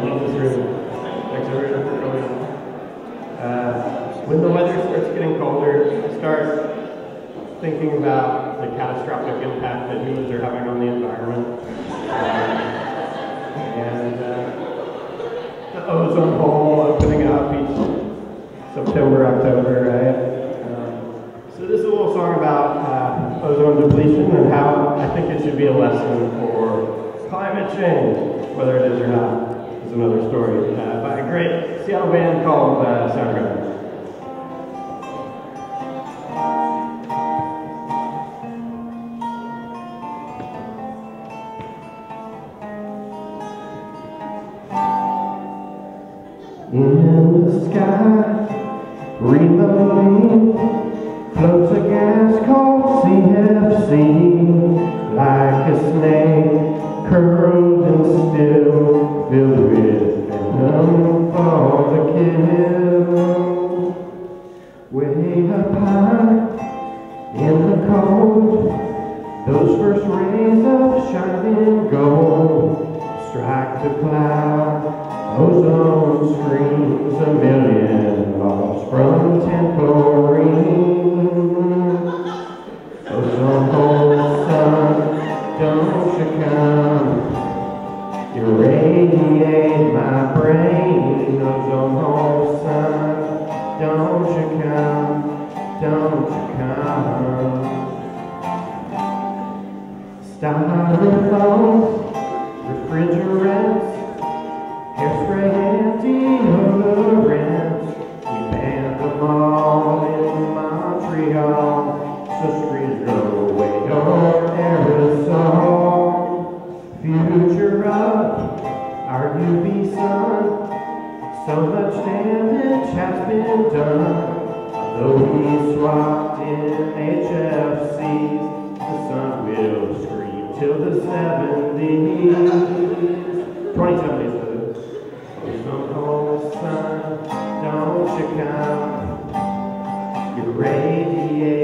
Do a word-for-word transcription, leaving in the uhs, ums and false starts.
in this room. Thanks everyone for coming. Uh, when the weather starts getting colder, I start thinking about the catastrophic impact that humans are having on the environment. Uh, and uh, the ozone hole opening up each September, October, right? Um, so this is a little song about uh, ozone depletion and how I think it should be a lesson for climate change. Whether it is or not is another story. Uh, by a great Seattle band called uh, Soundgarden. In the sky, reloading, floats a gas called C F C, like a snake, curled and still, filled with venom for the kill. Way up high, in the cold, those first rays of shining gold strike the cloud. Ozone screams a million lost from tin chlorine. Ozone hole sun, don't you come, irradiate my brain. Ozone hole sun, don't you come, don't you come. Styrofoam, refrigerants, hairspray and deodorants, we banned them all in Montreal, so screens throw away your aerosol. Future of our U V sun, so much damage has been done. Though we swapped in H F Cs, the sun will scream till the seventies, twenty seventies. Ozone hole sun, don't you come, irradiate